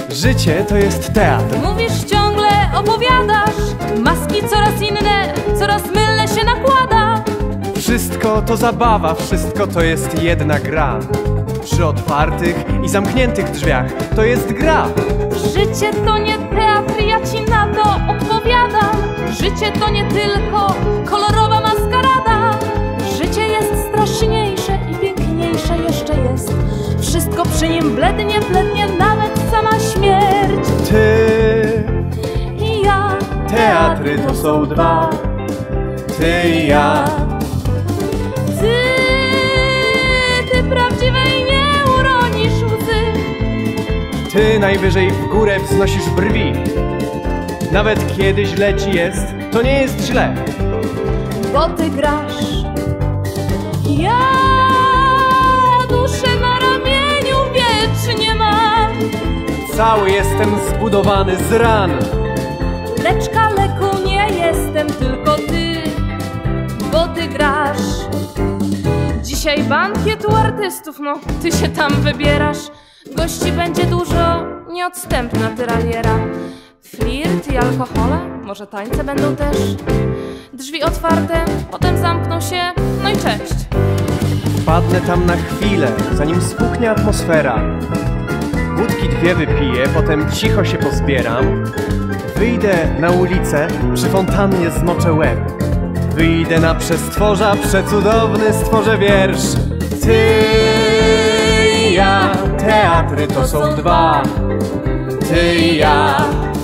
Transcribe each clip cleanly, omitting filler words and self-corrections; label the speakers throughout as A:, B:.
A: Życie to jest teatr.
B: Mówisz ciągle, opowiadasz, maski coraz inne, coraz mylne się nakłada.
A: Wszystko to zabawa, wszystko to jest jedna gra. Przy otwartych i zamkniętych drzwiach to jest gra.
B: Życie to nie teatr, ja ci na to odpowiadam. Życie to nie tylko kolorowa maskarada. Życie jest straszniejsze i piękniejsze jeszcze jest. Wszystko przy nim blednie, blednie, nawet sama śmierć.
A: Ty
B: I ja,
A: teatry to są dwa. Ty i ja.
B: Ty prawdziwej nie uronisz łzy.
A: Ty najwyżej w górę wznosisz brwi. Nawet kiedy źle ci jest, to nie jest źle.
B: Bo ty grasz. Ja duszę na ramieniu wiecznie mam.
A: Cały jestem zbudowany z ran.
B: Lecz kaleką nie jestem, tylko ty, bo ty grasz. Dzisiaj bankiet u artystów, no ty się tam wybierasz. Gości będzie dużo, nieodstępna tyraliera. Flirt i alkohole, może tańce będą też. Drzwi otwarte, potem zamkną się, no i cześć.
A: Wpadnę tam na chwilę, zanim spuchnie atmosfera. Wódki 2 wypiję, potem cicho się pozbieram. Wyjdę na ulicę, przy fontannie zmoczę łeb. Wyjdę na przestworza, przecudowny stworzę wiersz. Ty i ja, teatry to są dwa. Ty i ja.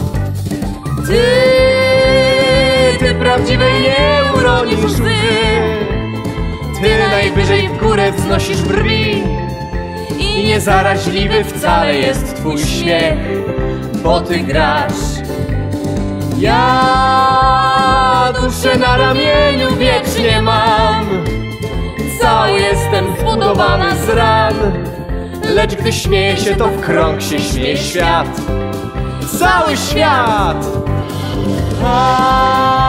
A: Ty prawdziwej nie uronisz łzy. Ty najwyżej w górę wznosisz brwi. I niezaraźliwy wcale jest twój śmiech, bo ty grasz. Ja duszę na ramieniu wiecznie mam. Cały jestem zbudowany z ran. Lecz gdy śmieje się, to w krąg się śmieje świat. Cały świat!